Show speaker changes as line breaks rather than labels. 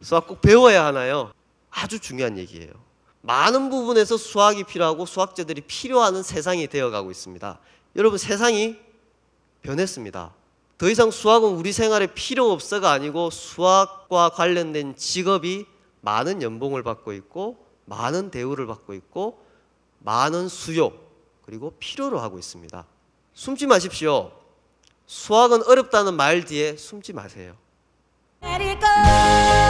수학 꼭 배워야 하나요? 아주 중요한 얘기예요. 많은 부분에서 수학이 필요하고 수학자들이 필요하는 세상이 되어가고 있습니다. 여러분, 세상이 변했습니다. 더 이상 수학은 우리 생활에 필요 없어가 아니고 수학과 관련된 직업이 많은 연봉을 받고 있고 많은 대우를 받고 있고 많은 수요 그리고 필요로 하고 있습니다. 숨지 마십시오. 수학은 어렵다는 말 뒤에 숨지 마세요.
Let it go.